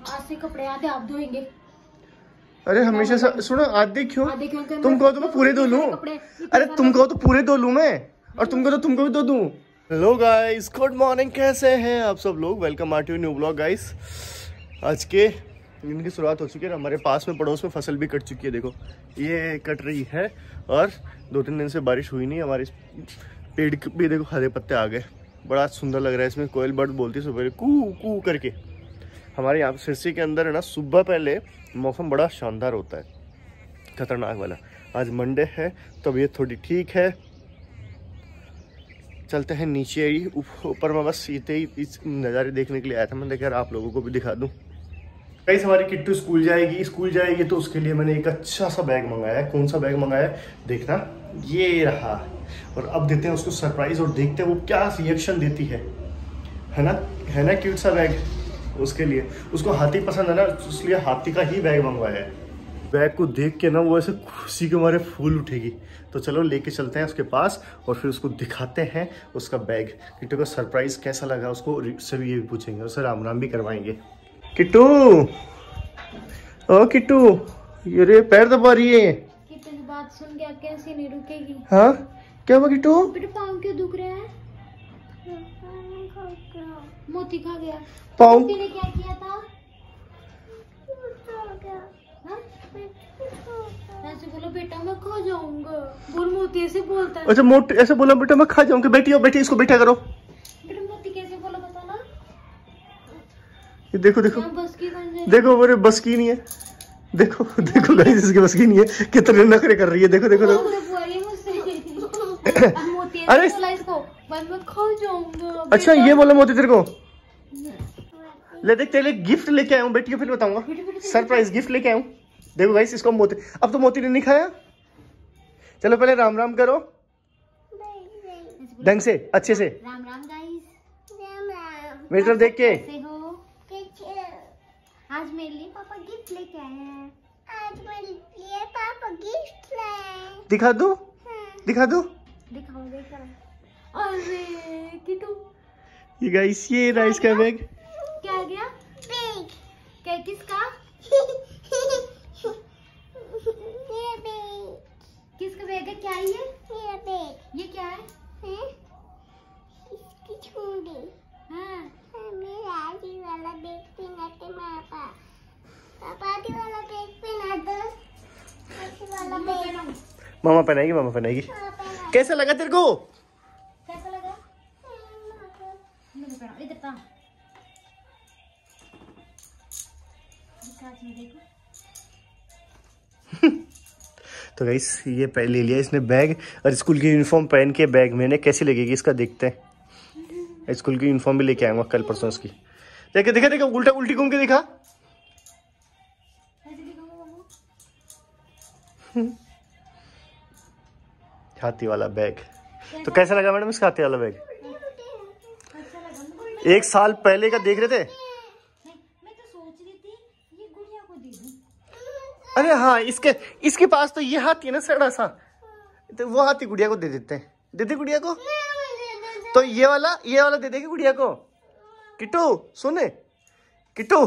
आज से कपड़े आधे आप धोएंगे। अरे हमेशा सुनो, आधे क्यों? तुम कहो तो मैं पूरे धो लूं। अरे तुम कहो तो पूरे धो लूं मैं, और तुम कहो तो तुमको भी धो दूं। हेलो गाइस, गुड मॉर्निंग, कैसे हैं आप सब लोग? Welcome are to new blog guys. आज के दिन की शुरुआत हो चुकी है। हमारे पास में पड़ोस में फसल भी कट चुकी है, देखो ये कट रही है। और 2-3 दिन से बारिश हुई नहीं, हमारे पेड़ भी देखो हरे पत्ते आ गए। बड़ा सुंदर लग रहा है। इसमें कोयल बर्ड बोलती है सुबह कू कू करके। हमारे यहाँ सिरसी के अंदर है ना, सुबह पहले मौसम बड़ा शानदार होता है, खतरनाक वाला। आज मंडे है, तबीयत थोड़ी ठीक है। चलते हैं नीचे ही, ऊपर में बस सीते ही इस नज़ारे देखने के लिए आया था। मैंने देखा आप लोगों को भी दिखा दूँ। कई हमारी किट्टू स्कूल जाएगी तो उसके लिए मैंने एक अच्छा सा बैग मंगाया है। कौन सा बैग मंगाया है देखना, ये रहा। और अब देते हैं उसको सरप्राइज और देखते हैं वो क्या रिएक्शन देती है ना क्यूट सा बैग। उसके लिए उसको हाथी पसंद है ना, इसलिए हाथी का ही बैग मंगवाया है। बैग को देख के ना वो ऐसे खुशी के मारे फूल उठेगी। तो चलो लेके चलते हैं उसके पास और फिर उसको दिखाते हैं उसका बैग। किट्टू का सरप्राइज कैसा लगा उसको सभी ये भी पूछेंगे, उससे राम राम भी करवाएंगे। किट्टू, ओ किट्टू, ये रे पैर दबा रही है। किट्टू की बात सुन के कैसे नहीं रुकेगी। हाँ क्या हुआ किट्टू? बेटे पाँव क्यों दुख रहे हैं? मोती खा गया। पाँव ने क्या किया था? ऐसे बोलो बेटा मैं खा जाऊंगा। बोल मोती ऐसे बोलता है। अच्छा मोटी ऐसे बोला बेटा मैं खा जाऊंगा। बैठी इसको बैठा करो। बेटा मोती कैसे बोला बता ना। ये देखो देखो मेरे बस की नहीं है। देखो गाइस, इसकी बस की नहीं है। कितने नखरे कर रही है, देखो अरे मैं खा जाऊंगा। अच्छा ये बोला मोती तेरे को। ले देख तेरे लिए गिफ्ट लेके आया हूँ, बेटी को फिर बताऊंगा। सरप्राइज गिफ्ट लेके आया हूँ। देखो गाइस, इसको मोती, अब तो मोती ने नहीं खाया। चलो पहले राम राम करो ढंग से, अच्छे से। राम राम गाइस। मेरी तरफ देख के। आज मेरे लिए पापा गिफ्ट लेके आए हैं। आज मेरे लिए पापा गिफ्ट लाए। दिखा दो। दिखाओ। अरे किट्टू, ये गाइस, ये रहा इसका बैग। क्या आ गया? बैग। क्या किसका? ये बैग। किसका बैग है? क्या है ये? मेरा बैग। ये क्या है? इसकी छुरी। हाँ। मेरा आदि वाला बैग पहना के पापा आदि वाला बैग पहना दो। आदि वाला बैग मामा पहनाएगी। कैसा लगा तेरे को? कैसा लगा? इधर था। तो गाइस ये पहले ले लिया इसने बैग, और स्कूल की यूनिफॉर्म पहन के बैग मैंने कैसी लगेगी इसका देखते हैं। स्कूल की यूनिफॉर्म भी लेके आऊंगा कल परसों उसकी। देखा उल्टी घूम के दिखा। हाथी वाला बैग। तो कैसा लगा मैडम इसका हाथी वाला बैग? 1 साल पहले का देख रहे थे। मैं तो सोच रही थी ये गुड़िया को दे दूं। अरे हाँ, इसके पास तो ये हाथी है ना सड़ा सा, तो वो हाथी गुड़िया को दे देते हैं। दे दे गुड़िया को। तो ये वाला दे देगी गुड़िया को। किट्टू सुने, किट्टू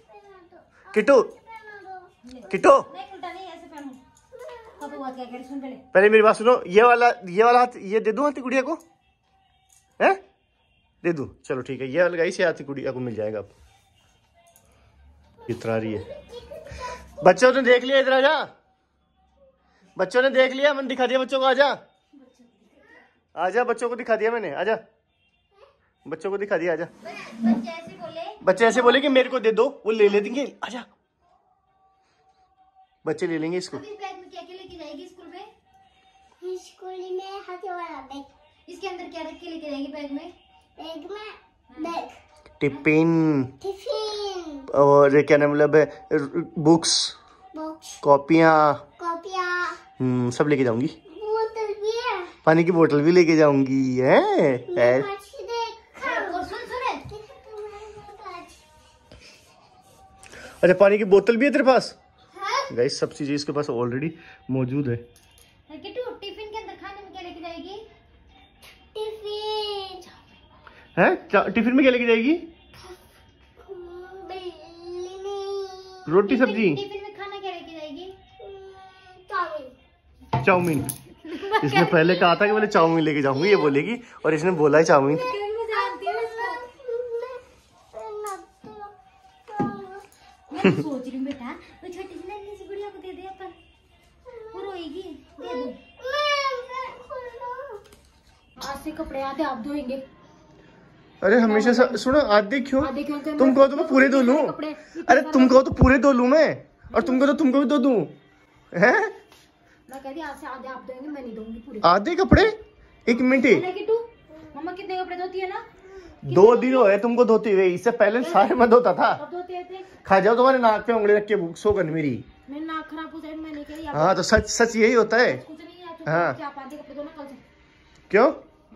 पहले मेरी बात सुनो। ये वाला हाथी ये दे दूं हाथी गुड़िया को? है दे दूं? चलो ठीक है, ये वाला गाइस ये हाथी गुड़िया को मिल जाएगा। अब इतना रही है। बच्चों ने देख लिया, इधर आजा। बच्चों ने देख लिया, मैंने दिखा दिया बच्चों को। आजा बच्चों को दिखा दिया मैंने। आजा बच्चों को दिखा दिया। आजा। बच्चे ऐसे बोले कि मेरे को दे दो, वो ले लेंगे। आजा बच्चे ले लेंगे इसको। बैग में क्या लेके जाएगी स्कूल में? स्कूल में हाथी वाला बैग। इसके अंदर क्या रख के लेके जाएगी बैग में? बैग टिफिन और क्या नाम मतलब बुक्स, कॉपियाँ सब लेके जाऊंगी। बोतल भी है। पानी की बोतल भी लेके जाऊंगी। है अच्छा, पानी की बोतल भी है तेरे पास? गाइस सब चीजें इसके पास ऑलरेडी मौजूद है। टिफिन के अंदर खाने में क्या लेके जाएगी? टिफिन टिफिन में क्या लेके जाएगी? रोटी सब्जी। टिफिन में खाना क्या लेके जाएगी? चाउमीन। चाउमीन। इसने पहले कहा था कि मैंने चाउमीन लेके जाऊंगी, ये बोलेगी, और इसने बोला है चाउमीन। मैं तो सोच रही हूँ बेटा वो छोटी सी नन्ही सी गुड़िया को दे दे अपन, वो रोएगी, दे दो। आज से कपड़े आधे आप धोएंगे। अरे हमेशा सुनो, आधे क्यों? क्यों? तुम कहो तो मैं पूरे धो लूं। अरे तुम कहो तो पूरे धो लूं मैं, और तुम कहो तो तुमको भी धो दूं, हैं? मैं कहती आज से आधे आप धोएंगे, मैं नहीं दूंगी पूरे। आधे कपड़े? एक मिनट। मम्मा कितने कपड़े धोती है ना? 2 दिन हुए तुमको धोते हुए, इससे पहले सारे मैं धोता था। कब धोते थे? खा जाओ तुम्हारे नाक पे उंगली रख के, सो कर मेरी। मेरी नाक खराब हो जाए, मैं नहीं कह रही। हाँ तो सच सच यही होता है। कुछ नहीं है, हाँ। आप आधे कपड़े धोना कल से। क्यों?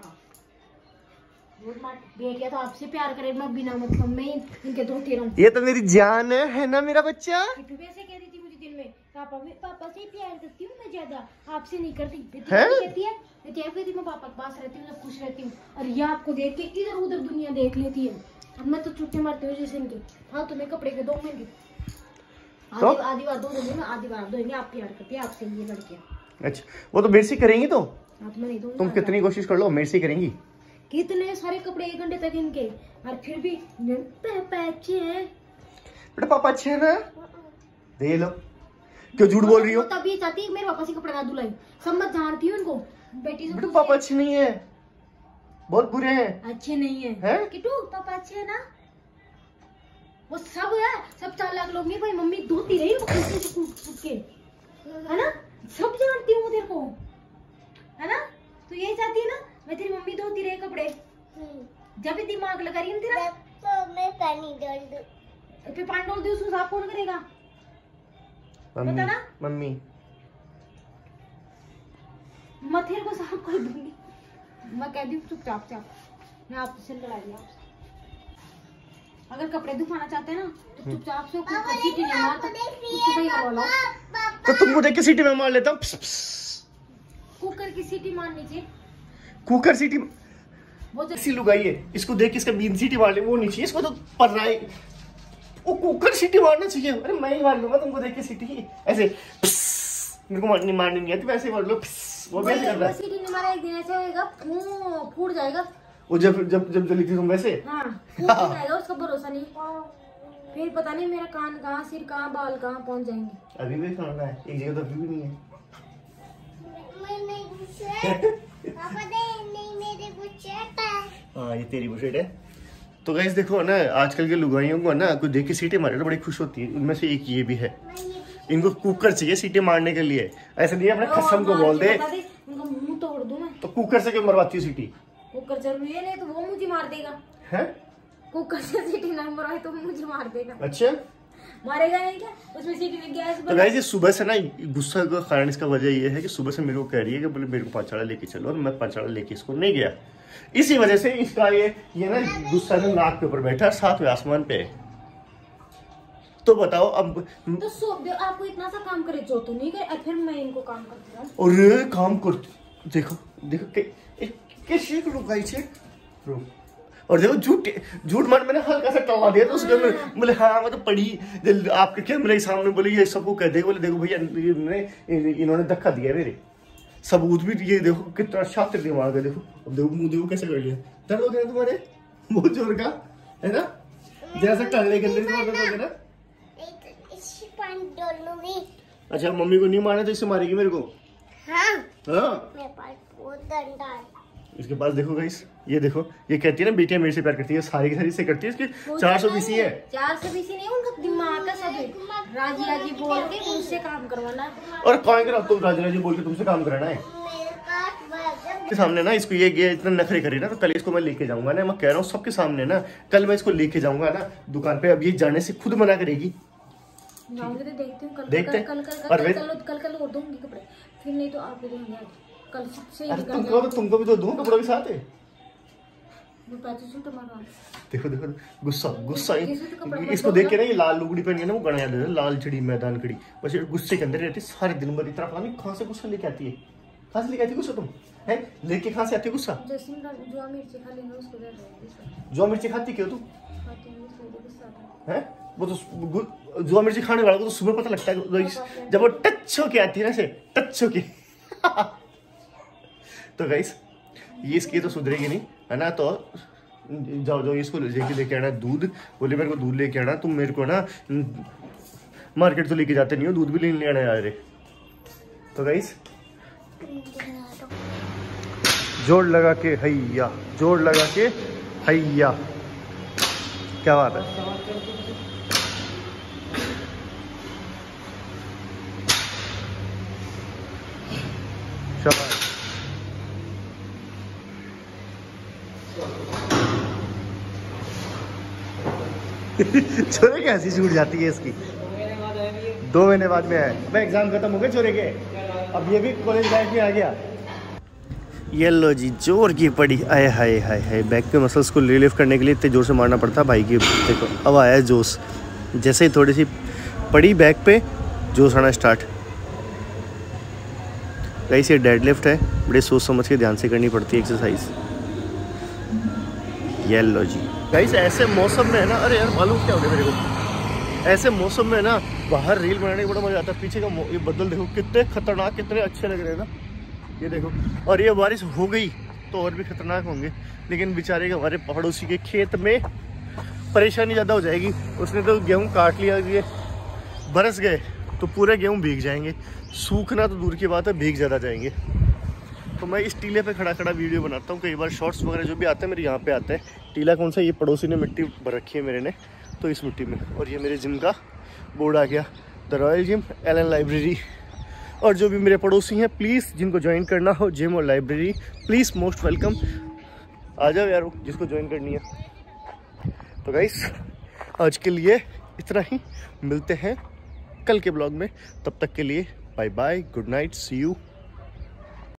बेटिया तो आपसे प्यार करे, मैं बिना मतलब में इनके धोती रहूं। ये तो मेरी जान है ना मेरा बच्चा। किट्टू भी ऐसे कहती थी मुझे दिन में, पापा से प्यार करती हूँ मैं, ज्यादा आपसे नहीं करती। कहती है मैं पापा के पास रहती हूँ, सब खुश रहती हूँ, और ये आपको देख के इधर उधर दुनिया देख लेती है। अब मैं तो छुट्टी मारती हूँ जैसे इनके। हाँ तुम्हें कपड़े के 2 महीने आधी बार धो दूंगी मैं, आधी बार धोएंगे। आप प्यार करती है आपसे ये लड़कियाँ। अच्छा वो तो मेरे से करेंगी तो? हाँ तो मैं नहीं दूंगी। तुम कितनी कोशिश कर लो, मेरे से करेंगी। कितने सारे कपड़े 1 घंटे तक इनके, और फिर भी पापा अच्छे हैं। बेटा पापा अच्छे है ना? दे लो। क्यों झूठ बोल रही हो? तभी चाहती है मेरे पापा से कपड़े ना धुलाई। सब मत जानती हूँ इनको। बेटी से बेटा पापा अच्छे नहीं है, बहुत बुरे हैं। अच्छे नहीं है किट्टू, पापा अच्छे है ना? वो सब है, सब 4 लाख लोग नहीं भाई, मम्मी धोती रही के, है ना? सब जानती हूँ तेरे को, है ना? तू यही चाहती है ना मैं तेरी मम्मी धोती रहे कपड़े? जब भी दिमाग लगा रही है तेरा तो मैं पानी डाल दूं, फिर पानी डाल दूं, उसको साफ कौन करेगा? मम्मी, ना मम्मी मैं तेरे को साफ कर दूंगी। मैं कह दी चुपचाप चाप, मैं आपसे लड़ाई आपसे। अगर कपड़े धुलवाना चाहते हैं ना तो चुपचाप से सीटी नहीं मारता, उसको सही करवा लो। तो तुमको देख के सीटी में मार लेता हूँ। कुकर की सीटी मारनी चाहिए। कुकर सीटी वो ऐसी लुगाई है, इसको देख के इसका 3 सीटी मार ले, वो नहीं चाहिए इसको, तो पर रहा है वो कुकर सीटी मारना चाहिए। अरे मैं ही मार लूंगा तुमको देख के सीटी ऐसे। मेरे को मारनी नहीं आती, वैसे मार लो। वो कैसे कर रहा है? सीटी नहीं मारा एक दिन ऐसे होएगा, फूट जाएगा। वो जब जली थी तुम वैसे? हाँ फूट जाएगा, उसका भरोसा नहीं। फिर पता नहीं मेरा कान कहाँ, सिर कहाँ, बाल कहाँ पहुंच जाएंगे। अभी भी खाना है एक जगह, तो अभी भी नहीं है। हाँ ये तेरी बुशेट है। तो गाइस देखो ना, आजकल के लुगाइयों को ना कुछ देख के सीटी मारे तो बड़ी खुश होती है। उनमें से एक ये भी है, इनको कुकर चाहिए सीटी मारने के लिए। ऐसे नहीं अपने खसम को बोल दे मुंह तोड़ दूं मैं। तो कुकर से क्यों मरवाती है सीटी? कुकर जरूरी है, नहीं तो वो मुझे मार देगा। है कुकर से सीटी नहीं मरवाए तो मुझे मार देगा। अच्छा मारेगा नहीं क्या? उसमें सीटी में गैस। तो गाइस ये सुबह से ना गुस्सा का कारण, इसका वजह ये है कि सुबह से मेरे को कह रही है कि बोले मेरे को पांचड़ा लेके चलो, और मैं पांचड़ा लेके इसको नहीं गया। इसी वजह से इसका ये ना गुस्सा ना नाक के ऊपर बैठा, 7वें आसमान पे। तो बताओ अब तो सोच दो, आपको इतना सा काम करे जो तो नहीं करे, फिर मैं इनको काम करती हूँ। और काम करती, देखो कैसे लुगाई छे। और देखो झूठ मान मैंने हल्का सा टवा दिया तो उसके बोले हाँ मैं तो पढ़ी आपके कैमरे के सामने, बोले ये सबको कह दे, बोले देखो भैया इन्होंने धक्का दिया मेरे, सबूत भी। ये देखो कितना शातिर दिमाग है, देखो अब देखो मुंह देखो कैसे कर लिया। दर्द हो गया तुम्हारे बहुत जोर का, है ना? जैसा टलने के अंदर ना। अच्छा मम्मी को नहीं मारना तो इससे मारेगी मेरे को? हाँ मेरे पास बहुत डंडा है इसके पास। देखो गाइस ये देखो, ये कहती है ना बेटियां मेरे से प्यार करती है, सारी की सारी से करती है। इसकी 420 है। 420 नहीं, उनका दिमाग का सब राजी बोल के उनसे काम करवाना। और कौन करा तुम राजी बोल के तुमसे काम कराना है? के सामने ना इसको ये इतना नखरे करे ना, तो कल इसको मैं लेके जाऊंगा ना, मैं कह रहा हूँ सबके सामने ना, कल मैं इसको लेके जाऊंगा ना दुकान पे। अब ये जाने से खुद मना करेगी। देखते हैं कल और दूंगी कपड़े, फिर नहीं तो आप कल से। तुमको भी तो दूं कपड़ों के साथ है। देखो गुस्सा इसको देख के ना, ये लाल लुगड़ी पहन के ना वो गणा याद है, लाल चिड़ी मैदान खड़ी, बस गुस्से के अंदर रहती सारे दिन भर। इतना पता नहीं कहाँ से गुस्सा लेके आती है, कहाँ से लेके आती है गुस्सा? तुम है लेके कहाँ से आती है गुस्सा? जो मिर्ची खाती क्यों तुम? है वो तो जुआ मिर्ची खाने वाले को तो सुबह पता लगता है जब वो टच होके आती है ना, से टच होके तो गाइस ये इसकी तो सुधरेगी नहीं है ना, तो जाओ इसको लेके आना दूध। बोले मेरे को दूध लेके आना, तुम मेरे को ना मार्केट तो लेके जाते नहीं हो, दूध भी लेने आना यार। तो गाइस जोड़ लगा के हैया, जोड़ लगा के हैया, क्या बात है। शाबाश। छोरे कैसी छूट जाती है इसकी, 2 महीने बाद में आए। मैं एग्जाम खत्म हो गए छोरे के, अब ये भी कॉलेज लाइफ में आ गया। ये लो जी जोर की पड़ी, आए हाय हाय हाय। बैक के मसल्स को रिलीफ करने के लिए इतने जोर से मारना पड़ता भाई की। देखो अब आया जोश, जैसे ही थोड़ी सी पड़ी बैक पे जोश आना स्टार्ट। गाइस ये डेडलिफ्ट है, बड़े सोच समझ के ध्यान से करनी पड़ती है एक्सरसाइज। ये लो जी गाइस ऐसे मौसम में है ना, अरे यार मालूम क्या हो गया मेरे को, ऐसे मौसम में ना बाहर रील बनाने का बड़ा मजा आता है। पीछे का ये बदल देखो कितने खतरनाक, कितने अच्छे लग रहे हैं ना, ये देखो। और ये बारिश हो गई तो और भी खतरनाक होंगे, लेकिन बेचारे के हमारे पड़ोसी के खेत में परेशानी ज़्यादा हो जाएगी। उसने तो गेहूँ काट लिया, ये बरस गए तो पूरे गेहूँ भीग जाएंगे, सूखना तो दूर की बात है, भीग ज़्यादा जाएंगे। तो मैं इस टीले पे खड़ा खड़ा वीडियो बनाता हूँ। कई बार शॉर्ट्स वगैरह जो भी आते हैं मेरे यहाँ पे आते हैं। टीला कौन सा, ये पड़ोसी ने मिट्टी भर रखी है मेरे ने, तो इस मिट्टी में। और ये मेरे जिम का बोर्ड आ गया, the royal gym Allen library. और जो भी मेरे पड़ोसी हैं प्लीज़, जिनको ज्वाइन करना हो जिम और लाइब्रेरी, प्लीज़ मोस्ट वेलकम, आ जाओ यार जिसको ज्वाइन करनी है। तो गाइस आज के लिए इतना ही, मिलते हैं कल के ब्लॉग में। तब तक के लिए bye bye, good night, see you.